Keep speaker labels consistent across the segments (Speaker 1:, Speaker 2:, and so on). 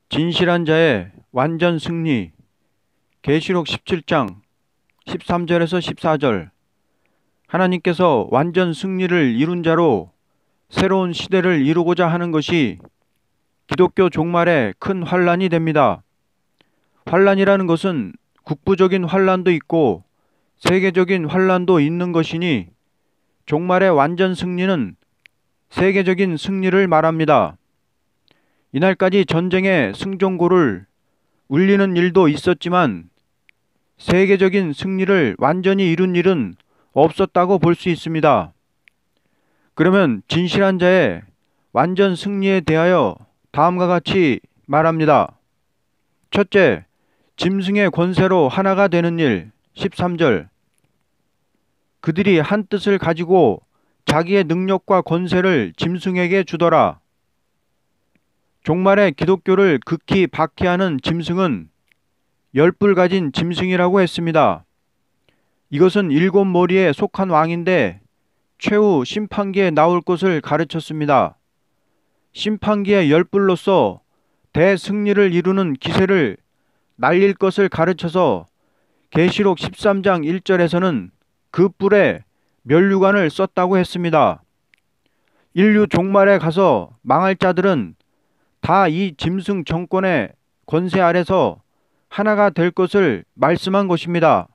Speaker 1: 진실한 자의 완전 승리. 계시록 17장 13절에서 14절. 하나님께서 완전 승리를 이룬 자로 새로운 시대를 이루고자 하는 것이 기독교 종말의 큰 환란이 됩니다. 환란이라는 것은 국부적인 환란도 있고 세계적인 환란도 있는 것이니 종말의 완전 승리는 세계적인 승리를 말합니다. 이날까지 전쟁의 승전고를 울리는 일도 있었지만 세계적인 승리를 완전히 이룬 일은 없었다고 볼 수 있습니다. 그러면 진실한 자의 완전 승리에 대하여 다음과 같이 말합니다. 첫째, 짐승의 권세로 하나가 되는 일. 13절. 그들이 한 뜻을 가지고 자기의 능력과 권세를 짐승에게 주더라. 종말의 기독교를 극히 박해하는 짐승은 열뿔 가진 짐승이라고 했습니다. 이것은 일곱 머리에 속한 왕인데 최후 심판기에 나올 것을 가르쳤습니다. 심판기의 열뿔로서 대승리를 이루는 기세를 날릴 것을 가르쳐서 계시록 13장 1절에서는 그 뿔에 면류관을 썼다고 했습니다. 인류 종말에 가서 망할 자들은 다 이 짐승 정권의 권세 아래서 하나가 될 것을 말씀한 것입니다.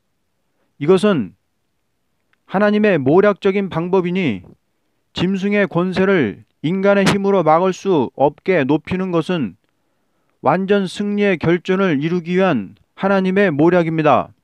Speaker 1: 이것은 하나님의 모략적인 방법이니 짐승의 권세를 인간의 힘으로 막을 수 없게 높이는 것은 완전 승리의 결전을 이루기 위한 하나님의 모략입니다.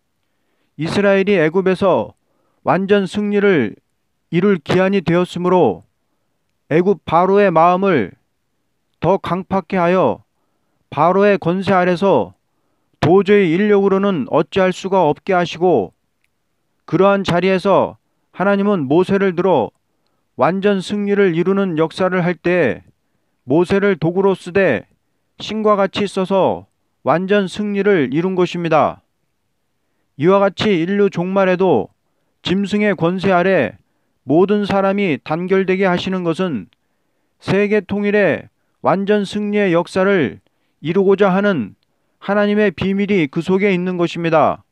Speaker 1: 이스라엘이 애굽에서 완전 승리를 이룰 기한이 되었으므로 애굽 바로의 마음을 더 강팍해 하여 바로의 권세 아래서 도저히 인력으로는 어찌할 수가 없게 하시고, 그러한 자리에서 하나님은 모세를 들어 완전 승리를 이루는 역사를 할 때 모세를 도구로 쓰되 신과 같이 써서 완전 승리를 이룬 것입니다. 이와 같이 인류 종말에도 짐승의 권세 아래 모든 사람이 단결되게 하시는 것은 세계 통일의 완전 승리의 역사를 이루고자 하는 하나님의 비밀이 그 속에 있는 것입니다.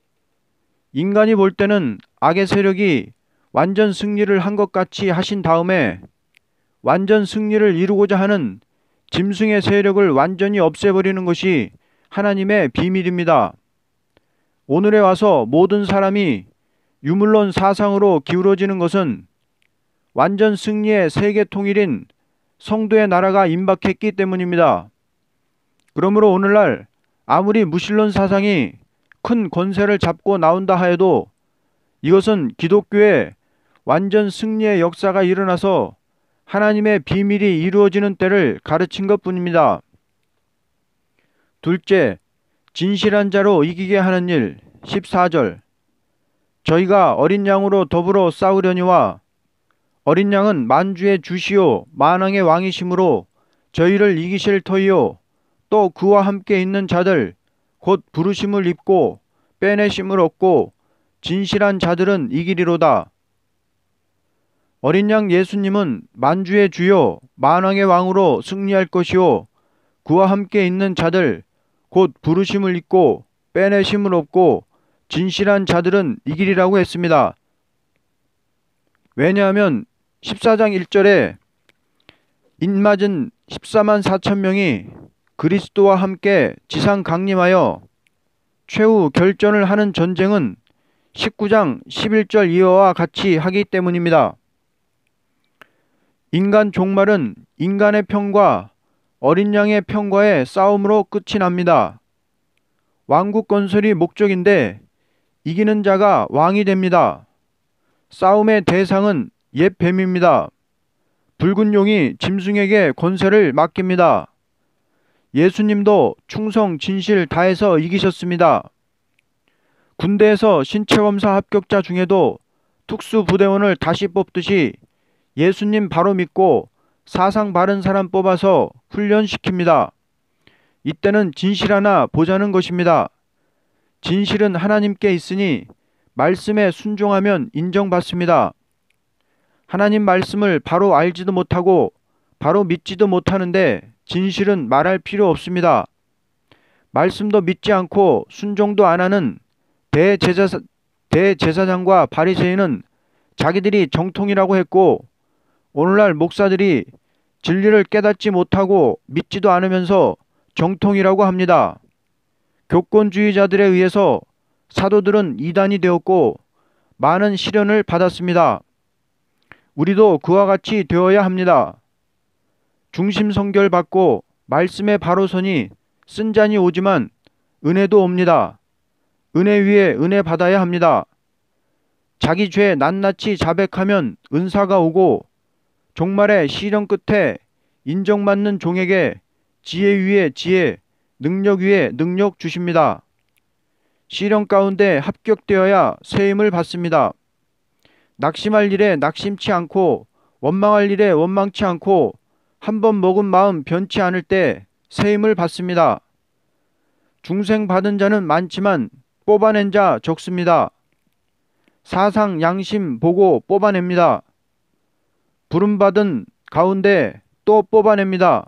Speaker 1: 인간이 볼 때는 악의 세력이 완전 승리를 한 것 같이 하신 다음에 완전 승리를 이루고자 하는 짐승의 세력을 완전히 없애버리는 것이 하나님의 비밀입니다. 오늘에 와서 모든 사람이 유물론 사상으로 기울어지는 것은 완전 승리의 세계 통일인 성도의 나라가 임박했기 때문입니다. 그러므로 오늘날 아무리 무신론 사상이 큰 권세를 잡고 나온다 하여도 이것은 기독교의 완전 승리의 역사가 일어나서 하나님의 비밀이 이루어지는 때를 가르친 것뿐입니다. 둘째, 진실한 자로 이기게 하는 일. 14절. 저희가 어린 양으로 더불어 싸우려니와 어린 양은 만주의 주시요 만왕의 왕이심으로 저희를 이기실 터이요 또 그와 함께 있는 자들 곧 부르심을 입고 빼내심을 얻고 진실한 자들은 이기리로다. 어린 양 예수님은 만주의 주요 만왕의 왕으로 승리할 것이요 그와 함께 있는 자들 곧 부르심을 입고 빼내심을 얻고 진실한 자들은 이기리라고 했습니다. 왜냐하면 14장 1절에 인맞은 14만 4천 명이 그리스도와 함께 지상 강림하여 최후 결전을 하는 전쟁은 19장 11절 이하와 같이 하기 때문입니다. 인간 종말은 인간의 편과 어린 양의 편과의 싸움으로 끝이 납니다. 왕국 건설이 목적인데 이기는 자가 왕이 됩니다. 싸움의 대상은 옛 뱀입니다. 붉은 용이 짐승에게 권세를 맡깁니다. 예수님도 충성 진실 다해서 이기셨습니다. 군대에서 신체검사 합격자 중에도 특수부대원을 다시 뽑듯이 예수님 바로 믿고 사상 바른 사람 뽑아서 훈련시킵니다. 이때는 진실 하나 보자는 것입니다. 진실은 하나님께 있으니 말씀에 순종하면 인정받습니다. 하나님 말씀을 바로 알지도 못하고 바로 믿지도 못하는데 진실은 말할 필요 없습니다. 말씀도 믿지 않고 순종도 안 하는 대제사장과 바리새인은 자기들이 정통이라고 했고, 오늘날 목사들이 진리를 깨닫지 못하고 믿지도 않으면서 정통이라고 합니다. 교권주의자들에 의해서 사도들은 이단이 되었고 많은 시련을 받았습니다. 우리도 그와 같이 되어야 합니다. 중심 선결 받고 말씀에 바로 서니 쓴잔이 오지만 은혜도 옵니다. 은혜 위에 은혜 받아야 합니다. 자기 죄 낱낱이 자백하면 은사가 오고 종말의 시련 끝에 인정받는 종에게 지혜 위에 지혜, 능력 위에 능력 주십니다. 시련 가운데 합격되어야 세임을 받습니다. 낙심할 일에 낙심치 않고 원망할 일에 원망치 않고 한 번 먹은 마음 변치 않을 때 세임을 받습니다. 중생 받은 자는 많지만 뽑아낸 자 적습니다. 사상 양심 보고 뽑아냅니다. 부름받은 가운데 또 뽑아냅니다.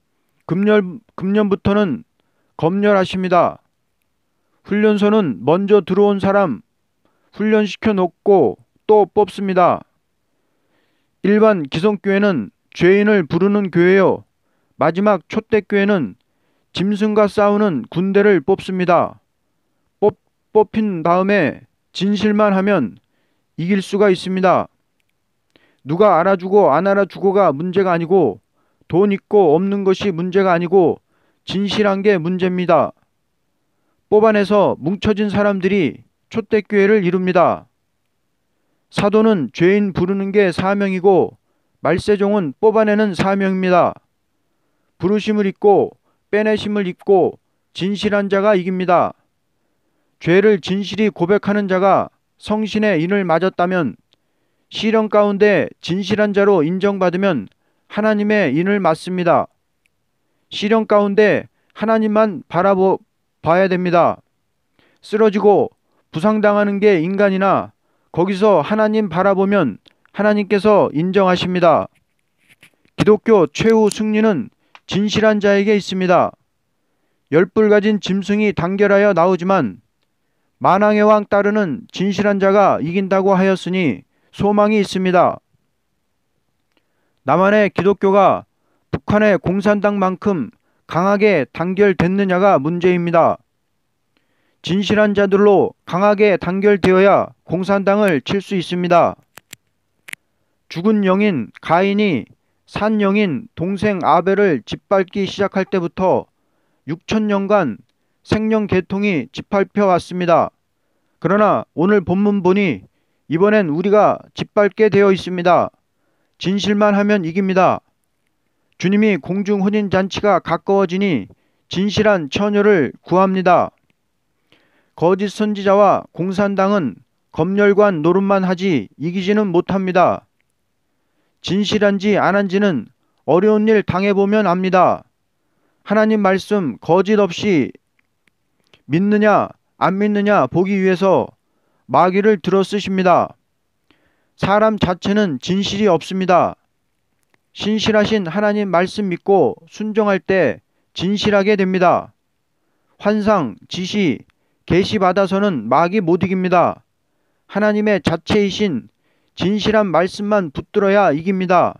Speaker 1: 금년부터는 검열하십니다. 훈련소는 먼저 들어온 사람 훈련시켜 놓고 또 뽑습니다. 일반 기성교회는 죄인을 부르는 교회요. 마지막 초대교회는 짐승과 싸우는 군대를 뽑습니다. 뽑힌 다음에 진실만 하면 이길 수가 있습니다. 누가 알아주고 안 알아주고가 문제가 아니고 돈 있고 없는 것이 문제가 아니고 진실한 게 문제입니다. 뽑아내서 뭉쳐진 사람들이 초대교회를 이룹니다. 사도는 죄인 부르는 게 사명이고 말세종은 뽑아내는 사명입니다. 부르심을 입고 빼내심을 입고 진실한 자가 이깁니다. 죄를 진실히 고백하는 자가 성신의 인을 맞았다면 시련 가운데 진실한 자로 인정받으면 하나님의 인을 맞습니다. 시련 가운데 하나님만 바라봐야 됩니다. 쓰러지고 부상당하는 게 인간이나 거기서 하나님 바라보면 하나님께서 인정하십니다. 기독교 최후 승리는 진실한 자에게 있습니다. 열불 가진 짐승이 단결하여 나오지만 만왕의 왕 따르는 진실한 자가 이긴다고 하였으니 소망이 있습니다. 남한의 기독교가 북한의 공산당만큼 강하게 단결됐느냐가 문제입니다. 진실한 자들로 강하게 단결되어야 공산당을 칠 수 있습니다. 죽은 영인 가인이 산 영인 동생 아벨을 짓밟기 시작할 때부터 6천년간 생명 계통이 짓밟혀 왔습니다. 그러나 오늘 본문 보니 이번엔 우리가 짓밟게 되어 있습니다. 진실만 하면 이깁니다. 주님이 공중 혼인잔치가 가까워지니 진실한 처녀를 구합니다. 거짓 선지자와 공산당은 검열관 노릇만 하지 이기지는 못합니다. 진실한지 안한지는 어려운 일 당해보면 압니다. 하나님 말씀 거짓 없이 믿느냐 안 믿느냐 보기 위해서 마귀를 들어 쓰십니다. 사람 자체는 진실이 없습니다. 신실하신 하나님 말씀 믿고 순종할 때 진실하게 됩니다. 환상, 지시, 계시 받아서는 마귀 못 이깁니다. 하나님의 자체이신 진실한 말씀만 붙들어야 이깁니다.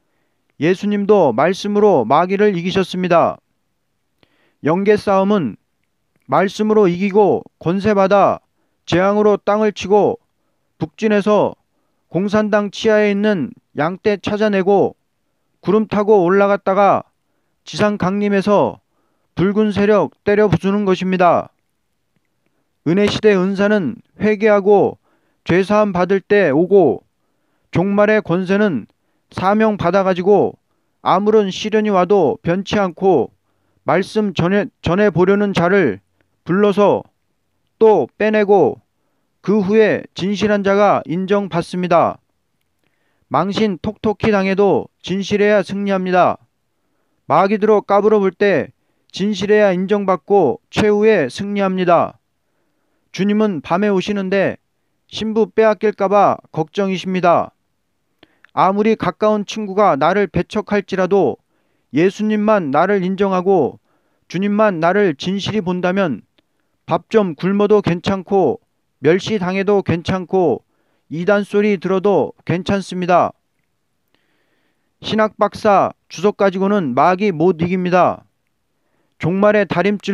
Speaker 1: 예수님도 말씀으로 마귀를 이기셨습니다. 영계 싸움은 말씀으로 이기고 권세받아 재앙으로 땅을 치고 북진해서 공산당 치하에 있는 양떼 찾아내고 구름 타고 올라갔다가 지상 강림해서 붉은 세력 때려 부수는 것입니다. 은혜시대 은사는 회개하고 죄사함 받을 때 오고 종말의 권세는 사명 받아가지고 아무런 시련이 와도 변치 않고 말씀 전해 보려는 자를 불러서 또 빼내고 그 후에 진실한 자가 인정받습니다. 망신 톡톡히 당해도 진실해야 승리합니다. 마귀들로 까불어 볼 때 진실해야 인정받고 최후에 승리합니다. 주님은 밤에 오시는데 신부 빼앗길까봐 걱정이십니다. 아무리 가까운 친구가 나를 배척할지라도 예수님만 나를 인정하고 주님만 나를 진실이 본다면 밥 좀 굶어도 괜찮고 멸시당해도 괜찮고 이단 소리 들어도 괜찮습니다. 신학 박사 주석 가지고는 마귀 못 이깁니다. 종말의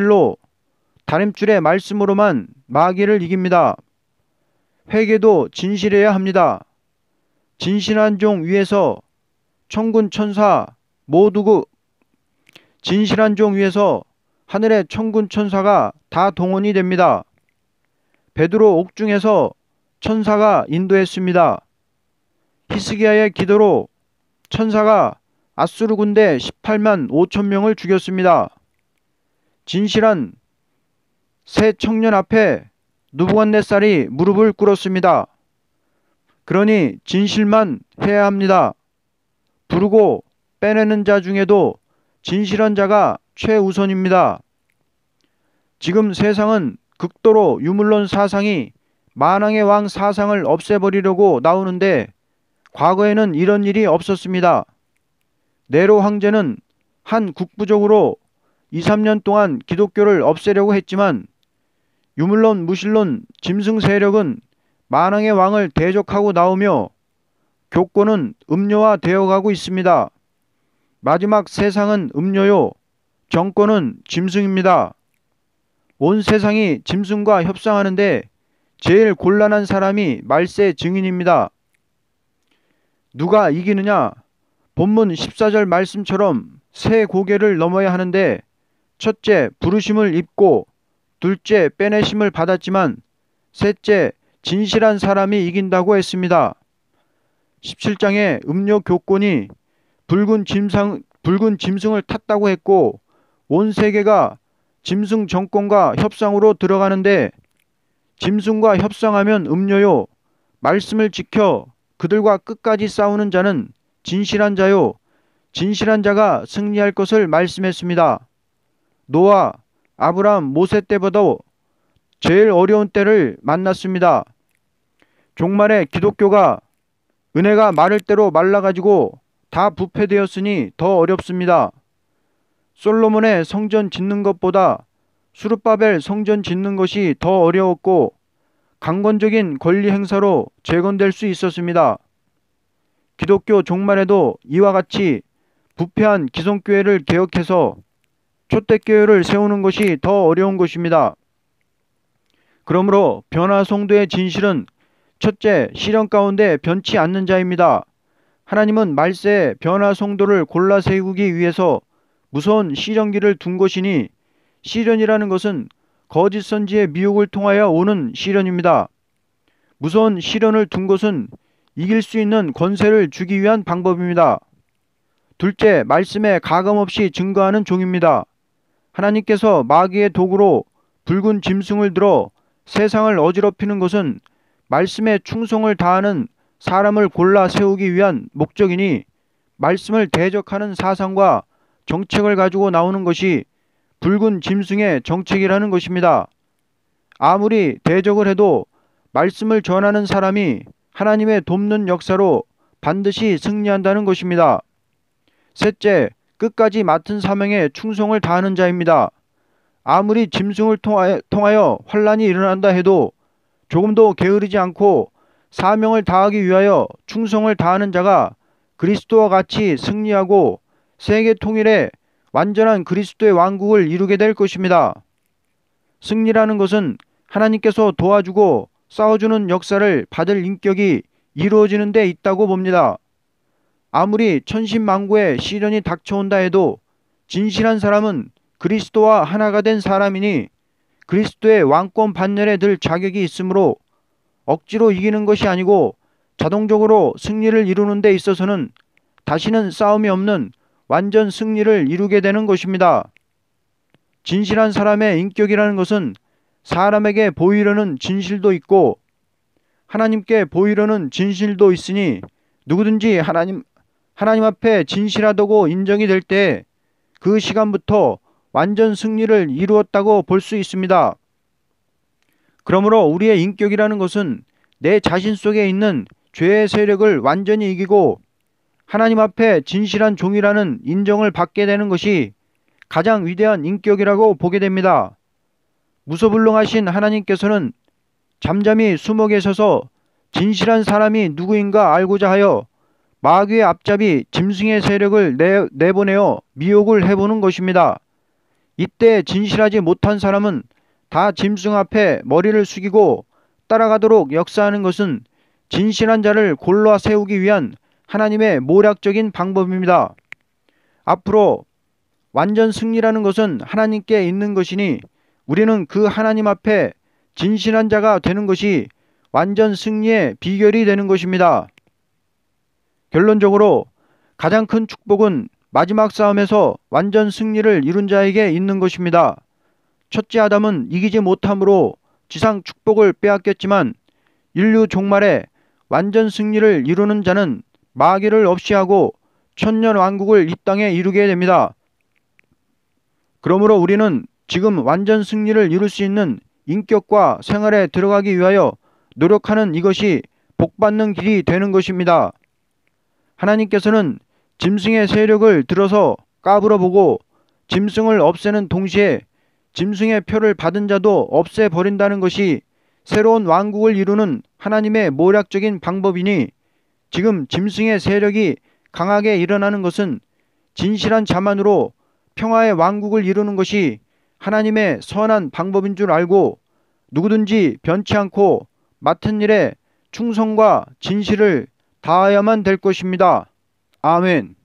Speaker 1: 다림줄의 말씀으로만 마귀를 이깁니다. 회개도 진실해야 합니다. 진실한 종 위에서 천군 천사 모두 진실한 종 위에서 하늘의 천군 천사가 다 동원이 됩니다. 베드로 옥중에서 천사가 인도했습니다. 히스기야의 기도로 천사가 아수르 군대 18만 5천 명을 죽였습니다. 진실한 새 청년 앞에 느부갓네살이 무릎을 꿇었습니다. 그러니 진실만 해야 합니다. 부르고 빼내는 자 중에도 진실한 자가 최우선입니다. 지금 세상은 극도로 유물론 사상이 만왕의 왕 사상을 없애버리려고 나오는데 과거에는 이런 일이 없었습니다. 네로 황제는 한 국부적으로 2, 3년 동안 기독교를 없애려고 했지만 유물론, 무신론, 짐승 세력은 만왕의 왕을 대적하고 나오며 교권은 음료화되어 가고 있습니다. 마지막 세상은 음료요, 정권은 짐승입니다. 온 세상이 짐승과 협상하는데 제일 곤란한 사람이 말세 증인입니다. 누가 이기느냐? 본문 14절 말씀처럼 세 고개를 넘어야 하는데 첫째 부르심을 입고 둘째 빼내심을 받았지만 셋째 진실한 사람이 이긴다고 했습니다. 17장에 음료 교권이 붉은 짐승을 탔다고 했고 온 세계가 짐승 정권과 협상으로 들어가는데 짐승과 협상하면 음료요, 말씀을 지켜 그들과 끝까지 싸우는 자는 진실한 자요, 진실한 자가 승리할 것을 말씀했습니다. 노아, 아브람, 모세 때보다 제일 어려운 때를 만났습니다. 종말에 기독교가 은혜가 마를 대로 말라가지고 다 부패되었으니 더 어렵습니다. 솔로몬의 성전 짓는 것보다 수르바벨 성전 짓는 것이 더 어려웠고 강권적인 권리 행사로 재건될 수 있었습니다. 기독교 종말에도 이와 같이 부패한 기성교회를 개혁해서 초대교회를 세우는 것이 더 어려운 것입니다. 그러므로 변화성도의 진실은 첫째, 시련 가운데 변치 않는 자입니다. 하나님은 말세에 변화성도를 골라 세우기 위해서 무서운 시련기를 둔 것이니 시련이라는 것은 거짓 선지의 미혹을 통하여 오는 시련입니다. 무서운 시련을 둔 것은 이길 수 있는 권세를 주기 위한 방법입니다. 둘째, 말씀에 가감없이 증거하는 종입니다. 하나님께서 마귀의 도구로 붉은 짐승을 들어 세상을 어지럽히는 것은 말씀에 충성을 다하는 사람을 골라 세우기 위한 목적이니 말씀을 대적하는 사상과 정책을 가지고 나오는 것이 붉은 짐승의 정책이라는 것입니다. 아무리 대적을 해도 말씀을 전하는 사람이 하나님의 돕는 역사로 반드시 승리한다는 것입니다. 셋째, 끝까지 맡은 사명에 충성을 다하는 자입니다. 아무리 짐승을 통하여 환란이 일어난다 해도 조금도 게으르지 않고 사명을 다하기 위하여 충성을 다하는 자가 그리스도와 같이 승리하고 세계 통일에 완전한 그리스도의 왕국을 이루게 될 것입니다. 승리라는 것은 하나님께서 도와주고 싸워주는 역사를 받을 인격이 이루어지는 데 있다고 봅니다. 아무리 천신만고의 시련이 닥쳐온다 해도 진실한 사람은 그리스도와 하나가 된 사람이니 그리스도의 왕권 반열에 들 자격이 있으므로 억지로 이기는 것이 아니고 자동적으로 승리를 이루는 데 있어서는 다시는 싸움이 없는 완전 승리를 이루게 되는 것입니다. 진실한 사람의 인격이라는 것은 사람에게 보이려는 진실도 있고 하나님께 보이려는 진실도 있으니 누구든지 하나님 앞에 진실하다고 인정이 될 때 그 시간부터 완전 승리를 이루었다고 볼 수 있습니다. 그러므로 우리의 인격이라는 것은 내 자신 속에 있는 죄의 세력을 완전히 이기고 하나님 앞에 진실한 종이라는 인정을 받게 되는 것이 가장 위대한 인격이라고 보게 됩니다. 무소불능하신 하나님께서는 잠잠히 숨어 계셔서 진실한 사람이 누구인가 알고자 하여 마귀의 앞잡이 짐승의 세력을 내보내어 미혹을 해보는 것입니다. 이때 진실하지 못한 사람은 다 짐승 앞에 머리를 숙이고 따라가도록 역사하는 것은 진실한 자를 골라 세우기 위한 하나님의 모략적인 방법입니다. 앞으로 완전 승리라는 것은 하나님께 있는 것이니 우리는 그 하나님 앞에 진실한 자가 되는 것이 완전 승리의 비결이 되는 것입니다. 결론적으로 가장 큰 축복은 마지막 싸움에서 완전 승리를 이룬 자에게 있는 것입니다. 첫째 아담은 이기지 못함으로 지상 축복을 빼앗겼지만 인류 종말에 완전 승리를 이루는 자는 마귀를 없이하고 천년 왕국을 이 땅에 이루게 됩니다. 그러므로 우리는 지금 완전 승리를 이룰 수 있는 인격과 생활에 들어가기 위하여 노력하는 이것이 복받는 길이 되는 것입니다. 하나님께서는 짐승의 세력을 들어서 까불어보고 짐승을 없애는 동시에 짐승의 표를 받은 자도 없애버린다는 것이 새로운 왕국을 이루는 하나님의 모략적인 방법이니 지금 짐승의 세력이 강하게 일어나는 것은 진실한 자만으로 평화의 왕국을 이루는 것이 하나님의 선한 방법인 줄 알고 누구든지 변치 않고 맡은 일에 충성과 진실을 다해야만 될 것입니다. 아멘.